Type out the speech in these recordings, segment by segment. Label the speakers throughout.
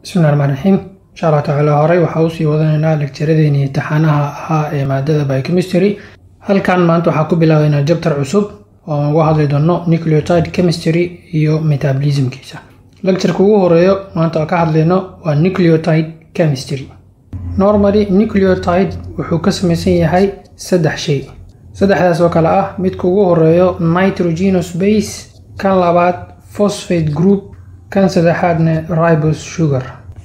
Speaker 1: بسم الله الرحمن الرحيم إن شاء الله تعالى هوري waxaa usii wadanaynaa lecturedeeni imtixaanaha ahaa ee maadada biochemistry halkan maanta waxaa ku bilaabaynaa chapter cusub oo uga hadli doono nucleotide chemistry iyo metabolismkiisa. Lectureka ugu horeeyo maanta oo ka hadlayno waa nucleotide chemistry. Normally nucleotide wuxuu ka samaysan yahay saddex shay. Saddexdaas oo kala ah midka ugu horeeyo nitrogenous base, kan labaad phosphate group, kan saddexaadna ribose sugar.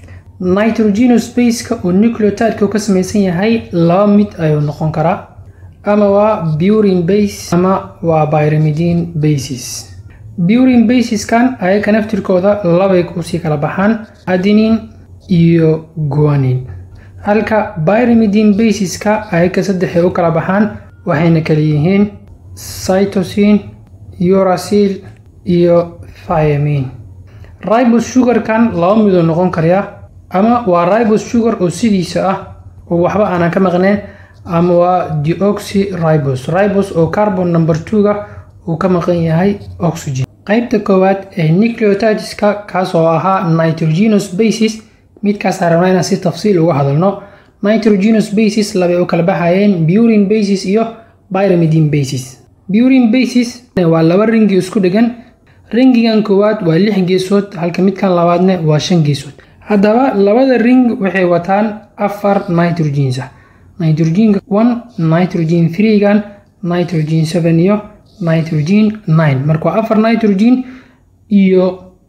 Speaker 1: Nitrogenous base-ka oo nucleotide-ka ka samaysan yahay laba mid ayuu noqon karaa, ama waa purine base ama waa pyrimidine bases. Purine bases-kan ayaga naftirkooda labay u sii kala baxaan, adenine iyo guanine. Halka pyrimidine bases-ka ayaga saddex ay u kala baxaan, waxayna kala yihiin cytosine, uracil iyo thiamine. Ribose sugar-kan laba mid oo noqon kara, ama waa ribose sugar oo sidiisa ah oo waxba aanan ka maqnayn, ama waa deoxyribose. Ribose oo carbon number 2-ga uu ka maqan yahay oxygen. Qaybta koowaad ee nucleotideska kaas oo ahaa nitrogenous bases, midkaas aan rabnaa inaan si tafsiil uga hadalno. Nitrogenous bases labay u kala baxayeen purine bases iyo pyrimidine bases. Purine bases waa laba ringi isku dhigan. Ringigan koowaad waa 6 geesood halka midkan labaadna waa 5 geesood. Haddaba labada ring waxay wataan 4 nitrogens ah. Nitrogen 1, nitrogen 3 gan, nitrogen 7 iyo nitrogen 9. Marka 4 nitrogen iyo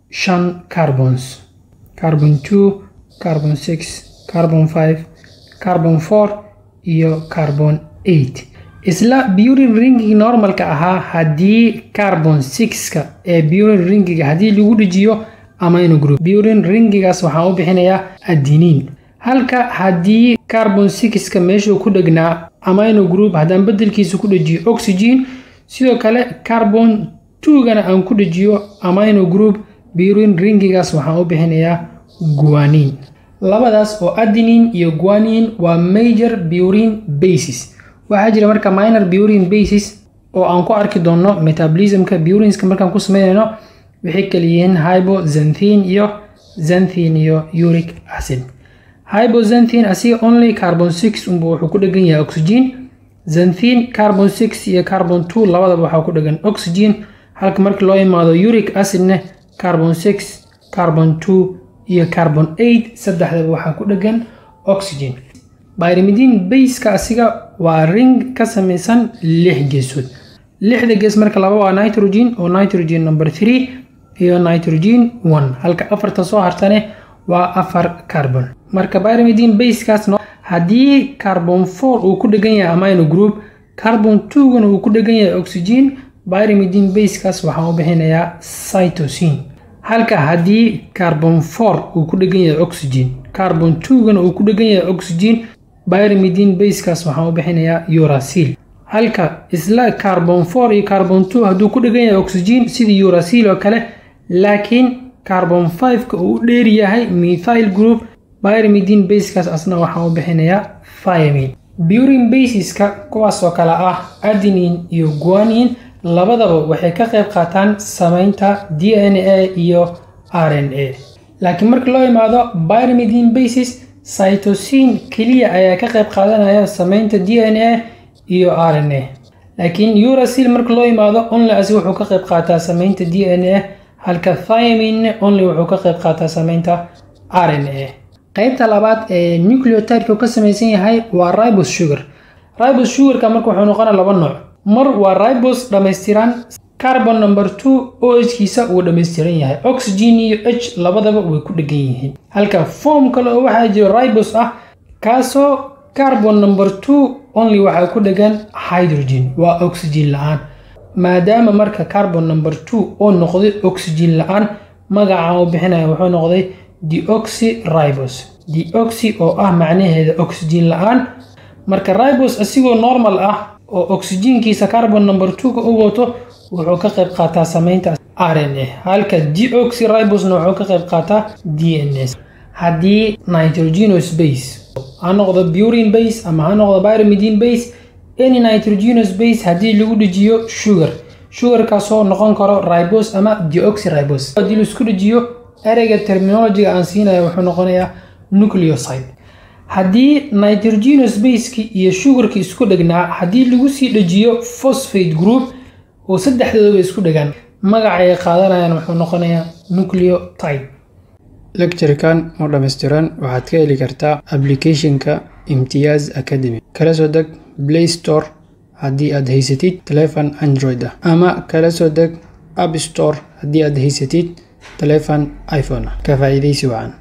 Speaker 1: 5 carbons. Carbon 2, carbon 6, carbon 5, carbon 4 iyo carbon 8. Isla purine ringiga normalka ahaa haddii carbon 6-ka ee purine ringiga haddii lagu dhajiyo amino group, purine ringigaas waxaan u bixinayaa adenine. Halka haddii carbon 6-ka meeshuu ku dhagnaa amino group haddaan bedelkiisa ku dhajiyo oxygen, sidoo kale carbon 2-gana aan ku dhajiyo amino group, purine ringigaas waxaan u bixinayaa guanine. Labadaas oo adenine iyo guanine waa major purine bases. waxaa jira marka minor purine bases oo aan ku arki doono metabolismka purineska markaan ku sameeyno waxay kala yihiin hypoxanthine iyo xanthine iyo uric acid. Hypoxanthine asiga only carbon 6 wuxuu ku dhagan yahay oxygen. Xanthine carbon 6 iyo carbon 2 labadaba waxaa ku dhagan oxygen, halka markii loo imaado uric acidna carbon 6, carbon 2 iyo carbon 8 saddexdaba waxaa ku dhagan oxygen. Pyrimidine base-ka asiga waa ring ka samaysan 6 geesood. 6da gees marka laba waa nitrogen oo nitrogen number 3 iyo nitrogen 1, halka afarta soo hartane waa 4 carbon. Marka pyrimidine base-kaas haddii carbon 4 uu ku dhagan yahay amino group, carbon 2-gana uu ku dhagan yahay oxygen, pyrimidine base-kaas waxaan u bixinayaa cytosine. Halka haddii carbon 4 uu ku dhagan yahay oxygen, carbon 2-gana uu ku dhagan yahay oxygen, pyrimidine base-kaas waxaan u bixinayaa uracil. Halka isla carbon 4 iyo carbon 2 hadduu ku dhagan yahay oxygen sidii uracil oo kale, laakiin carbon 5-ka uu dheer yahay methyl group, pyrimidine base-kaas asna waxaan u bixinayaa thiamine. Purine bases-ka kuwaas oo kala ah adenine iyo guanine labadaba waxay ka qayb qaataan samaynta DNA iyo RNA. Laakiin marka loo imaado pyrimidine bases, cytosine kaliya ayaa ka qayb qaadanaya samaynta DNA iyo RNA. laakiin uracil marka loo imaado only asi wuxuu ka qayb qaataa samaynta DNA, halka thiamine only wuxuu ka qayb qaataa samaynta RNA. qaybta labaad ee nucleotide-ka ka samaysan yahay waa ribose sugar. Ribose sugar-ka marka wuxuu noqonaa laba nooc. Mar waa ribose dhammaystiran, carbon number 2 OH-kiisa uu dhammaystiran yahay, oxygen iyo H labadaba way ku dhagan yihiin. Halka form kale oo waxaa jira ribose ah kaasoo carbon number 2 only waxaa ku dhagan hydrogen, waa oxygen la'aan. maadaama marka carbon number 2 oo noqday oxygen la'aan, magaca uu bixinayo wuxuu noqday deoxyribose. Deoxy oo ah macnaheeda oxygen la'aan. Marka ribose asigoo normal ah oo oxygenkiisa carbon number 2-ka u wato wuxuu ka qayb qaataa samaynta RNA, halka deoxyribose-na wuxuu ka qayb qaataa DNA. haddii nitrogenous base ha noqdo purine base ama ha noqdo pyrimidine base, any nitrogenous base haddii lagu dhajiyo sugar, sugarkaasoo noqon karo ribose ama deoxyribose, haddii la isku dhajiyo ereyga terminology aan siinayo wuxuu noqonayaa nucleoside. haddii nitrogenous base-ki iyo sugarka isku dhagnaa haddii lagu sii dhajiyo phosphate group oo saddexdooda isku dhagaan magaca ay qaadanayaan wuxuu noqonayaa nucleotide.
Speaker 2: lecture-kan oo dhammaystiran waxaad ka heli kartaa application-ka Imtiyaz Academy. kala soo deg Play Store haddii aad haysatid telefoon Android ah, ama kala soo deg App Store haddii aad haysatid telefoon iPhone ah. Ka faa'iidaysi wacan.